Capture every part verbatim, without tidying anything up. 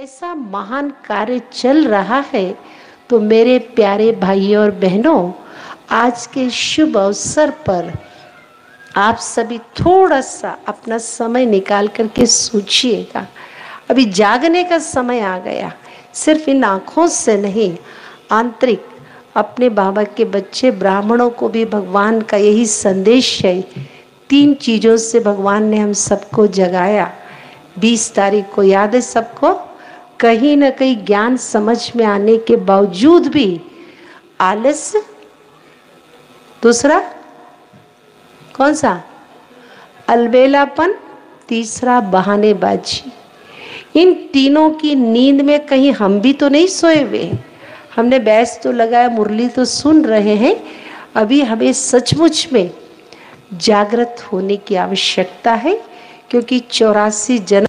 ऐसा महान कार्य चल रहा है। तो मेरे प्यारे भाइयों और बहनों, आज के शुभ अवसर पर आप सभी थोड़ा सा अपना समय निकाल करके सोचिएगा। अभी जागने का समय आ गया। सिर्फ इन आँखों से नहीं, आंतरिक अपने बाबा के बच्चे ब्राह्मणों को भी भगवान का यही संदेश है। तीन चीज़ों से भगवान ने हम सबको जगाया। बीस तारीख को याद है सबको। कहीं न कहीं ज्ञान समझ में आने के बावजूद भी आलस्य, दूसरा कौन सा, अलबेलापन, तीसरा बहानेबाजी। इन तीनों की नींद में कहीं हम भी तो नहीं सोए हुए। हमने बैस तो लगाया, मुरली तो सुन रहे हैं। अभी हमें सचमुच में जागृत होने की आवश्यकता है, क्योंकि चौरासी जन्म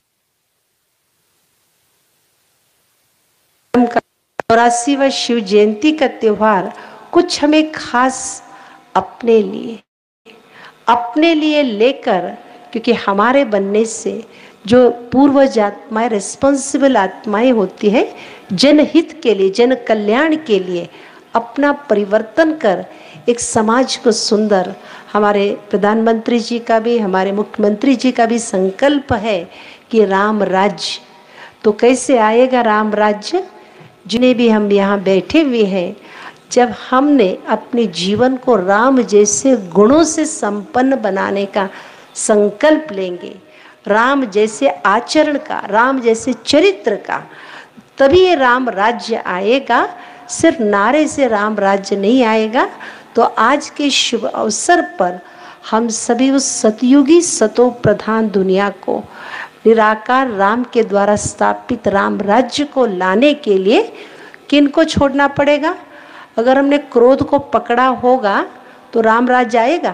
का चौरासीवां शिव जयंती का त्योहार कुछ हमें खास अपने लिए अपने लिए लेकर, क्योंकि हमारे बनने से जो पूर्वज आत्माएं, रिस्पॉन्सिबल आत्माएं होती है, जनहित के लिए, जन कल्याण के लिए अपना परिवर्तन कर एक समाज को सुंदर, हमारे प्रधानमंत्री जी का भी, हमारे मुख्यमंत्री जी का भी संकल्प है कि राम राज्य। तो कैसे आएगा राम राज्य? जिन्हें भी हम यहाँ बैठे हुए हैं, जब हमने अपने जीवन को राम जैसे गुणों से संपन्न बनाने का संकल्प लेंगे, राम जैसे आचरण का, राम जैसे चरित्र का, तभी ये राम राज्य आएगा। सिर्फ नारे से राम राज्य नहीं आएगा। तो आज के शुभ अवसर पर हम सभी उस सतयुगी सतो प्रधान दुनिया को, निराकार राम के द्वारा स्थापित राम राज्य को लाने के लिए किन को छोड़ना पड़ेगा? अगर हमने क्रोध को पकड़ा होगा तो राम राज्य आएगा।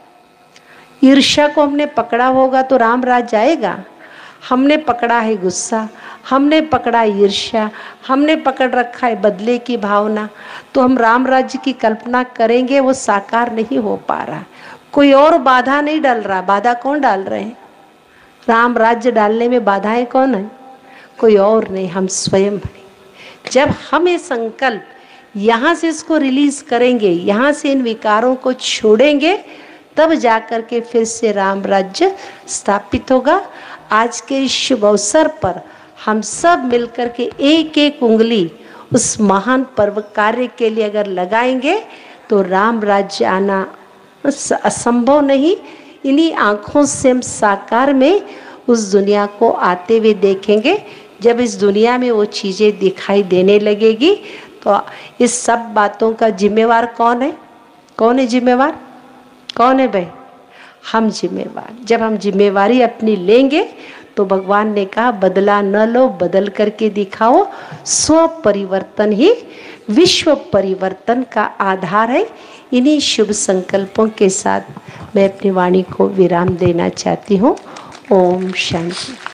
ईर्ष्या को हमने पकड़ा होगा तो राम राज्य आएगा। हमने पकड़ा है गुस्सा, हमने पकड़ा ईर्ष्या, हमने पकड़ रखा है बदले की भावना, तो हम राम राज्य की कल्पना करेंगे, वो साकार नहीं हो पा रहा। कोई और बाधा नहीं डाल रहा। बाधा कौन डाल रहे हैं? राम राज्य डालने में बाधाएं कौन है? कोई और नहीं, हम स्वयं हैं। जब हम ये संकल्प यहाँ से इसको रिलीज करेंगे, यहाँ से इन विकारों को छोड़ेंगे, तब जाकर के फिर से राम राज्य स्थापित होगा। आज के इस शुभ अवसर पर हम सब मिलकर के एक एक उंगली उस महान पर्व कार्य के लिए अगर लगाएंगे तो राम राज्य आना असंभव नहीं। इन्हीं आँखों से हम साकार में उस दुनिया को आते हुए देखेंगे। जब इस दुनिया में वो चीज़ें दिखाई देने लगेगी तो इस सब बातों का जिम्मेवार कौन है? कौन है जिम्मेवार? कौन है भाई? हम जिम्मेवार। जब हम जिम्मेवारी अपनी लेंगे तो भगवान ने कहा, बदला न लो, बदल करके दिखाओ। स्व परिवर्तन ही विश्व परिवर्तन का आधार है। इन्हीं शुभ संकल्पों के साथ मैं अपनी वाणी को विराम देना चाहती हूँ। ओम शांति।